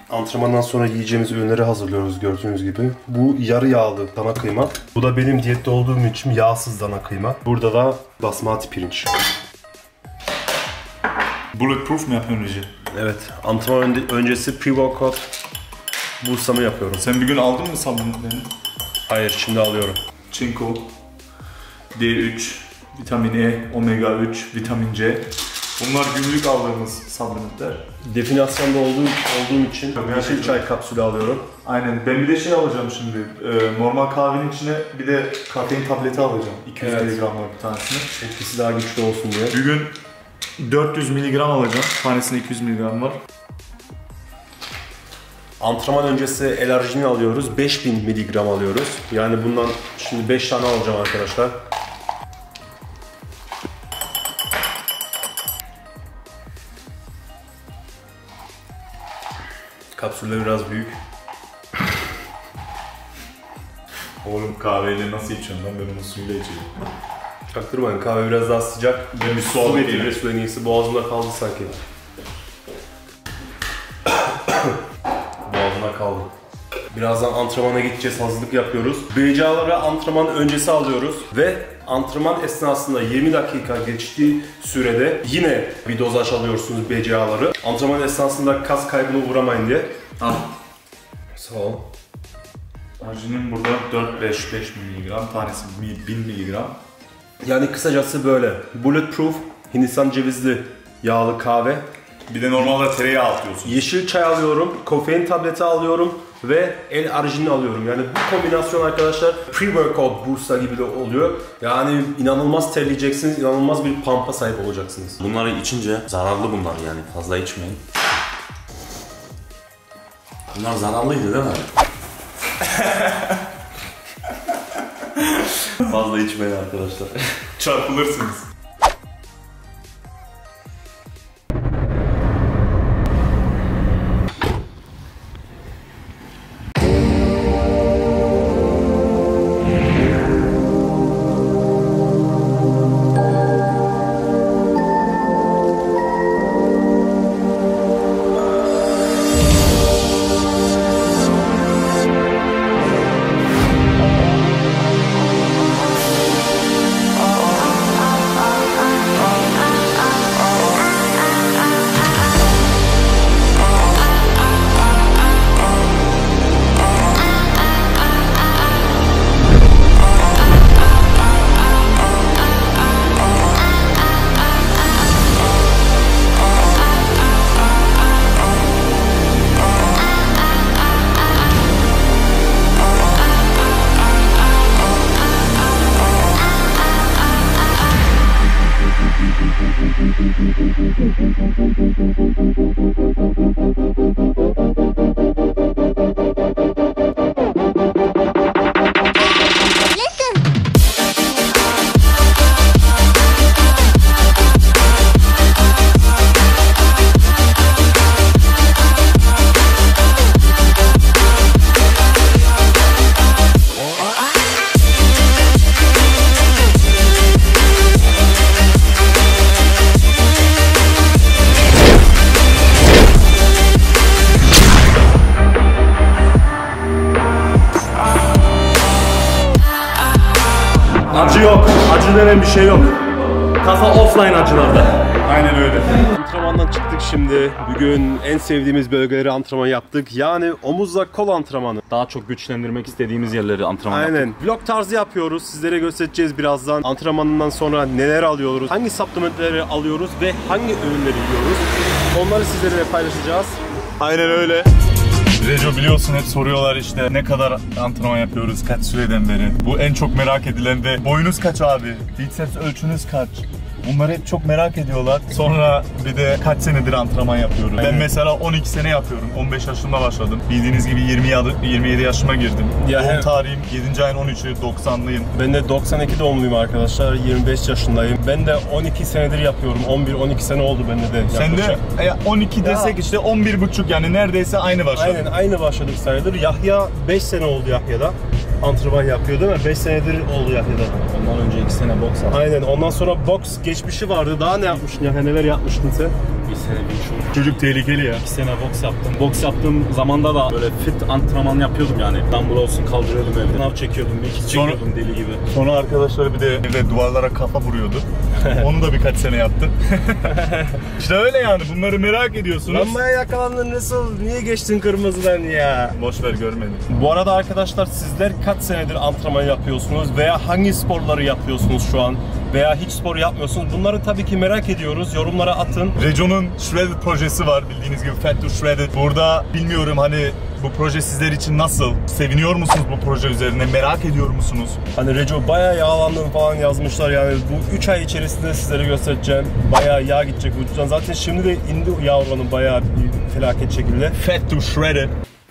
Antrenmandan sonra yiyeceğimiz ürünleri hazırlıyoruz gördüğünüz gibi. Bu yarı yağlı dana kıyma. Bu da benim diyette olduğum için yağsız dana kıyma. Burada da basmati pirinç. Bulletproof mu yapıyorsun Reci? Evet, antrenman öncesi pre-workout boost'ımı yapıyorum. Sen bir gün aldın mı supplementlerini? Hayır, şimdi alıyorum. Çinko, D3, vitamin E, omega 3, vitamin C. Bunlar günlük aldığımız supplementler. Definasyonda olduğum için yeşil çay kapsülü alıyorum. Aynen. Ben bir de şey alacağım şimdi. Normal kahvenin içine bir de kafein tableti alacağım. 200 mg var bir tanesini. Etkisi daha güçlü olsun diye. Bir gün 400 mg alacağım. Tanesinde 200 mg var. Antrenman öncesi L-arginin alıyoruz. 5000 mg alıyoruz. Yani bundan şimdi 5 tane alacağım arkadaşlar. Kapsüller biraz büyük. Oğlum kahveyle nasıl içiyorsun lan? Ben onu suyla içiyorum. Çaktırmayın, kahve biraz daha sıcak. Ben bir su alayım. Getirme su en iyisi. Boğazımda kaldı sanki. Boğazımda kaldı. Birazdan antrenmana gideceğiz, hazırlık yapıyoruz. BCA'ları antrenman öncesi alıyoruz ve antrenman esnasında 20 dakika geçtiği sürede yine bir dozaj alıyorsunuz BCA'ları. Antrenman esnasında kas kaybına uğramayın diye. Al. Sağ ol. Arginin burada 4-5 mg, tanesi 1000 mg. Yani kısacası böyle. Bulletproof, Hindistan cevizli yağlı kahve. Bir de normalde tereyağı atıyorsun. Yeşil çay alıyorum, kofein tableti alıyorum ve L-arginin alıyorum. Yani bu kombinasyon arkadaşlar pre-workout boost'a gibi de oluyor. Yani inanılmaz terleyeceksiniz, inanılmaz bir pump'a sahip olacaksınız. Bunları içince zararlı bunlar yani, fazla içmeyin. Bunlar zararlıydı değil mi? Fazla içmeyin arkadaşlar. Çarpılırsınız. Acı yok. Acı denen bir şey yok. Kafa offline acılarda. Aynen öyle. Antrenmandan çıktık şimdi. Bugün en sevdiğimiz bölgeleri antrenman yaptık. Yani omuzla kol antrenmanı. Daha çok güçlendirmek istediğimiz yerleri antrenman yaptık. Aynen. Vlog tarzı yapıyoruz. Sizlere göstereceğiz birazdan. Antrenmanından sonra neler alıyoruz, hangi supplementleri alıyoruz ve hangi ürünleri yiyoruz. Onları sizlerle paylaşacağız. Aynen öyle. Reco biliyorsun hep soruyorlar işte ne kadar antrenman yapıyoruz, kaç süreden beri. Bu en çok merak edilen de boyunuz kaç abi, biceps ölçünüz kaç? Bunları hep çok merak ediyorlar. Sonra bir de kaç senedir antrenman yapıyorum. Ben mesela 12 sene yapıyorum. 15 yaşımda başladım. Bildiğiniz gibi 27 yaşıma girdim. Doğum tarihim 7. ayın 13'ü, 90'lıyım. Ben de 92 doğumluyum arkadaşlar. 25 yaşındayım. Ben de 12 senedir yapıyorum. 11-12 sene oldu bende de yaklaşık. Sen de 12 desek işte 11,5 yani neredeyse aynı başladık. Aynen aynı başladık sayılır. Yahya 5 sene oldu Yahya'da. Antrenman yapıyor değil mi? 5 senedir oldu Yahya'da. Ondan önce 2 sene boks yaptım. Aynen. Ondan sonra boks geçmişi vardı. Daha ne yapmıştın Yahya? Neler yapmıştın sen? Bir sene bir Çocuk tehlikeli ya. 2 sene boks yaptım. Boks yaptığım zamanda da böyle fit antrenman yapıyordum yani. Dumbbell olsun kaldırıyordum evde. Sınav çekiyordum, mekik çekiyordum deli gibi. Sonra arkadaşlar bir de evde duvarlara kafa vuruyordu. Onu da birkaç sene yaptım. İşte öyle yani, bunları merak ediyorsunuz. Lambaya yakalandın, nasıl? Niye geçtin kırmızıdan ya? Boşver, görmedim. Bu arada arkadaşlar, sizler kaç senedir antrenman yapıyorsunuz veya hangi sporları yapıyorsunuz şu an veya hiç spor yapmıyorsunuz? Bunları tabii ki merak ediyoruz. Yorumlara atın. Rejo'nun Shredded projesi var, bildiğiniz gibi Fat to Shredded. Burada bilmiyorum hani bu proje sizler için nasıl? Seviniyor musunuz bu proje üzerine? Merak ediyor musunuz? Hani Rejo bayağı yağlandın falan yazmışlar yani. Bu 3 ay içerisinde sizlere göstereceğim. Bayağı yağ gidecek vücuttan. Zaten şimdi de indi yağ oranı bayağı bir felaket şekilde. Fat to Shredded.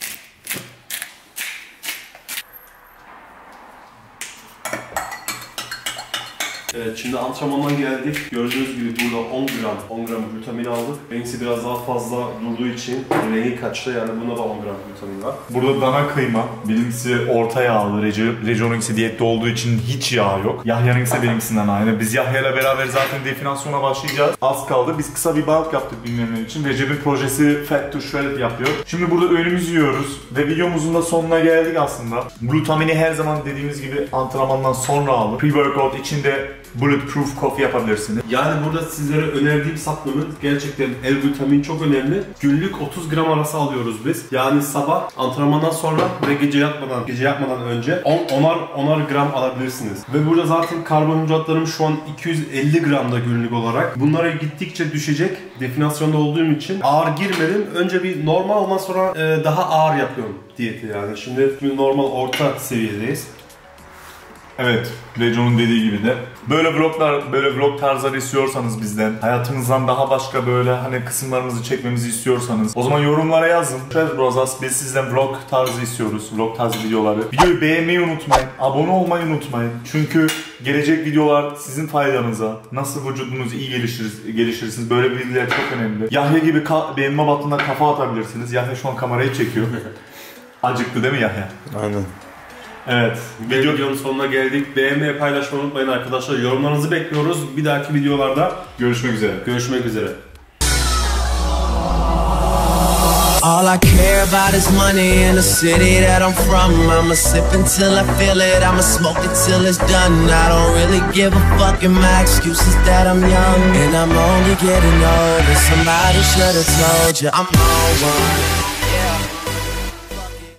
Evet, şimdi antrenmandan geldik. Gördüğünüz gibi burada 10 gram glutamin aldık. Benimkisi biraz daha fazla durduğu için rengi kaçtı, yani buna da 10 gram glutamin var. Burada dana kıyma, benimkisi orta yağlı, Rejo'nunkisi diyette olduğu için hiç yağ yok. Yahya'nınkisi benimkisinden aynı. Biz Yahya'yla beraber zaten definasyona başlayacağız. Az kaldı. Biz kısa bir bulk yaptık bilmeyenler için. Recep'in projesi Fat to Shredded yapıyor. Şimdi burada öğünümüzü yiyoruz ve videomuzun da sonuna geldik aslında. Glutamini her zaman dediğimiz gibi antrenmandan sonra alın. Pre-workout içinde bulletproof coffee yapabilirsiniz. Yani burada sizlere önerdiğim supplement gerçekten L-glutamin çok önemli. Günlük 30 gram arası alıyoruz biz. Yani sabah antrenmandan sonra ve gece yatmadan önce 10'ar gram alabilirsiniz. Ve burada zaten karbonhidratlarım şu an 250 gramda günlük olarak. Bunlara gittikçe düşecek. Definasyonda olduğum için ağır girmedim. Önce bir normal, ondan sonra daha ağır yapıyorum diyeti yani. Şimdi normal orta seviyedeyiz. Evet, Rejo'nun dediği gibi de böyle vlog tarzları istiyorsanız bizden, hayatınızdan daha başka böyle hani kısımlarımızı çekmemizi istiyorsanız o zaman yorumlara yazın. Shredded Brothers, biz sizden vlog tarzı istiyoruz, vlog tarzı videoları. Videoyu beğenmeyi unutmayın, abone olmayı unutmayın. Çünkü gelecek videolar sizin faydanıza, nasıl vücudunuzu iyi geliştirirsiniz, böyle bilgiler çok önemli. Yahya gibi beğenme butonuna kafa atabilirsiniz. Yahya şu an kamerayı çekiyor. Acıktı değil mi Yahya? Aynen. Evet. Videonun sonuna geldik. Beğenmeyi, paylaşmayı unutmayın arkadaşlar. Yorumlarınızı bekliyoruz. Bir dahaki videolarda görüşmek üzere. Görüşmek üzere. All I care about is money in the city that I'm from. I'ma sip until I feel it, I'ma smoke it till it's done. I don't really give a fuck, and my excuse is that I'm young and I'm only getting older. Somebody should've told you I'm on one.